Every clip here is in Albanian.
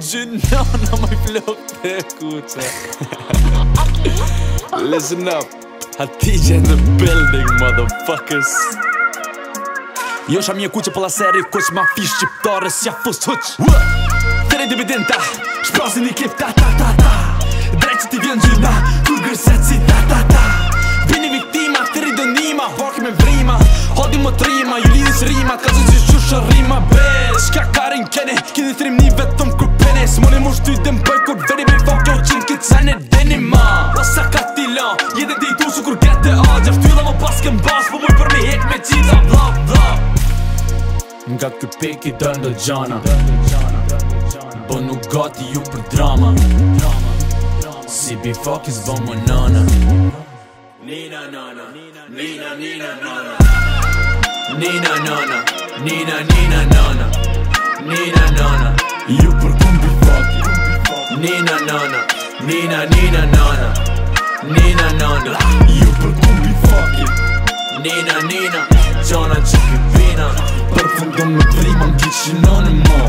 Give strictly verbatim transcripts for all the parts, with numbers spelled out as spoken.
Gjynona më i flok të kuqe. Listen up, Hatija in the building, motherfuckers. Jo sham një kuqe për la seri, kuq ma fi shqiptare s'ja fus huq. Tere dividenda, shprasin një klip ta ta ta ta. Drejt që ti vjen gjyna, kur gërset si ta ta ta. Vini viktima, të ridonima, hoki me vrima. Hodi më trima, ju lidis rima, ka që që qusha rima. Be, shka karin kene, kini thrim një vetëm kur pene. S'moni mu shtu i dem bëj kur veri me fok jo qim këtë sene deni ma. Osa ka tila, jetë të i tusu kur gete agja. Ftylla më pas kem bas, po muj për me hek me qita vla vla. Nga kë peki dëndo gjana, bo nuk gati ju për drama. Si bi fokis bo më nana. Nina nana, nina nina nana. Nina nana, nina nina nana. Nina nana, ju për kumbi foki. Nina nana, nina nina nana. Nina nana, ju për kumbi foki. Nina nina, gjana që pipina. Përfundon me vrima m'ki qinone mo.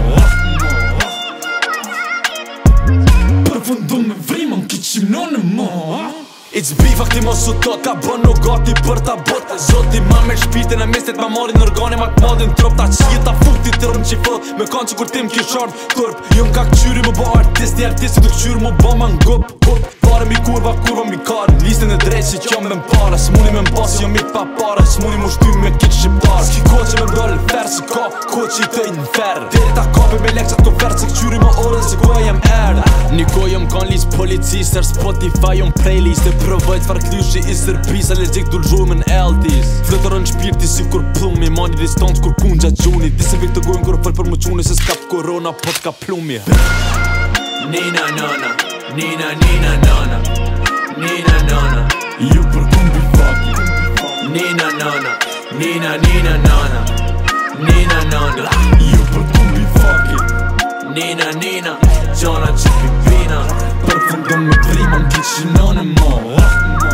Përfundon me vrima m'ki qinone mo. It's beef, akti mos u tot, ka bën nuk gati për ta bot. Zoti ma me shpirtin e mestet, ma marin organe ma t'madin trop. Ta qita fukti të rëm që i fët, me kanë që kur tim ki shard kërp. Jo m'ka këqyri më ba artisti, artisti të këqyri më ba ma n'gup gup. Pare mi kurva, kurva mi kar, listin e drejt që qom dhe m'pare. S'muni me m'bas, jo mi pa pare, s'muni mu shty me kitë shqiptar. S'ki ko që me m'doll fer, si ka ko që i tëj n'fer. Deri ta kapi me lekçat kofer, se këqyri më orën si ko jem er. Niko jom kan lis policisër, Spotify jom playlist. Provoj t'far klyshi i sërbis, allergjik du l'gjojmë në eltis. Flëtërën shpirti si kur plumi, mani distancë kur kun gjatë gjuni. Disi vik të gojnë kur fëll për më quni, se s'kap korona, po t'ka plumi. Nina nana, nina nina nana. Nina nana, ju për kumbi foki. Nina nana, nina nina nana. Nina nana, ju për kumbi foki. Nina nina, gjana që pipina. Përfundon me vrima m'ki qinone mo.